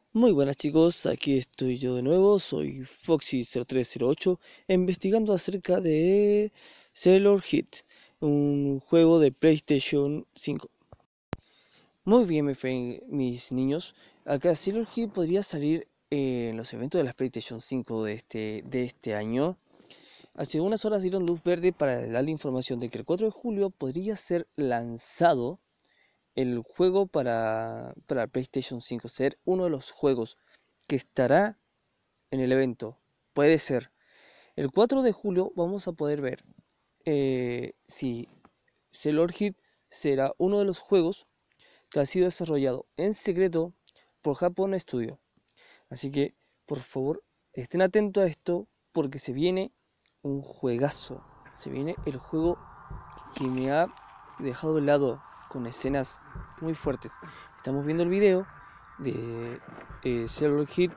Muy buenas chicos, aquí estoy yo de nuevo, soy Foxy0308 investigando acerca de Sailor Hit, un juego de PlayStation 5. Muy bien, mis niños, acá Sailor Hit podría salir en los eventos de la PlayStation 5 de este año. Hace unas horas dieron luz verde para darle información de que el 4 de julio podría ser lanzado el juego para PlayStation 5, ser uno de los juegos que estará en el evento. Puede ser. El 4 de julio vamos a poder ver si Sailor Hit será uno de los juegos que ha sido desarrollado en secreto por Japón Studio. Así que, por favor, estén atentos a esto porque se viene un juegazo. Se viene el juego que me ha dejado helado con escenas muy fuertes. Estamos viendo el video de Sailor Hit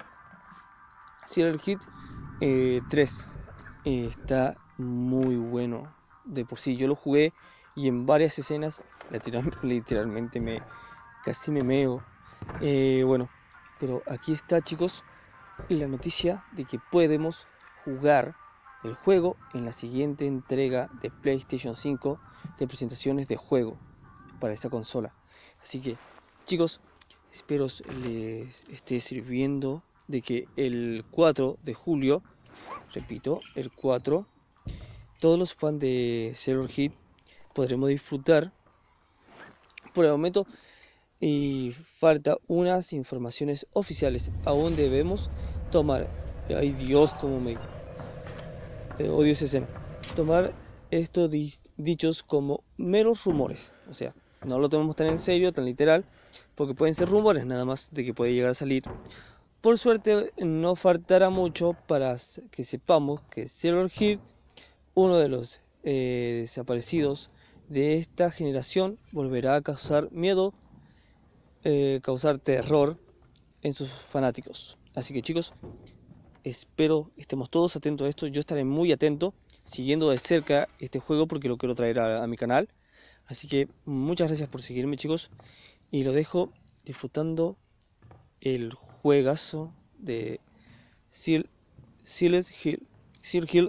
3. Está muy bueno. De por sí yo lo jugué y en varias escenas literalmente casi me meo. Bueno, pero aquí está chicos la noticia de que podemos jugar el juego en la siguiente entrega de PlayStation 5 de presentaciones de juego para esta consola. Así que chicos, espero les esté sirviendo de que el 4 de julio, repito, el 4, todos los fans de Sailor Hit podremos disfrutar. Por el momento y falta unas informaciones oficiales. Aún debemos tomar, ay Dios, como me odio esa escena, tomar estos dichos como meros rumores. O sea, no lo tomemos tan en serio, tan literal, porque pueden ser rumores nada más de que puede llegar a salir. Por suerte no faltará mucho para que sepamos que Sailor Hit, uno de los desaparecidos de esta generación, volverá a causar miedo, causar terror en sus fanáticos. Así que chicos, espero estemos todos atentos a esto. Yo estaré muy atento, siguiendo de cerca este juego porque lo quiero traer a mi canal. Así que muchas gracias por seguirme chicos, y lo dejo disfrutando el juegazo de Silent Hill,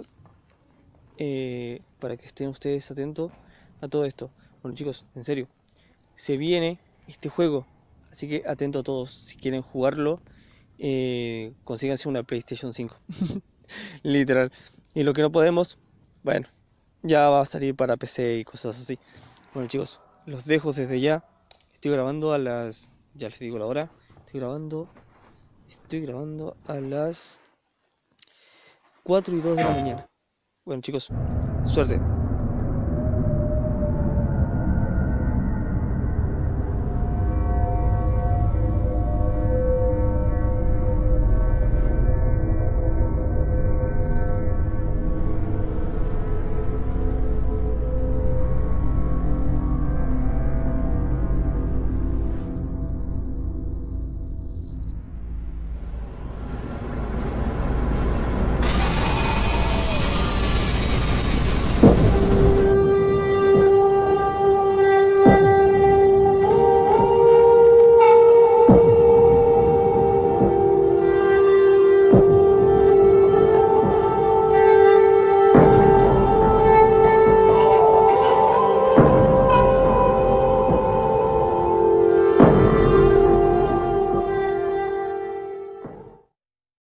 para que estén ustedes atentos a todo esto. Bueno chicos, en serio, se viene este juego, así que atento a todos. Si quieren jugarlo, consíganse una PlayStation 5. Literal. Y lo que no podemos, bueno, ya va a salir para PC y cosas así. Bueno chicos, los dejo desde ya. Estoy grabando a las, ya les digo la hora. Estoy grabando a las 4:02 de la mañana. Bueno chicos, suerte.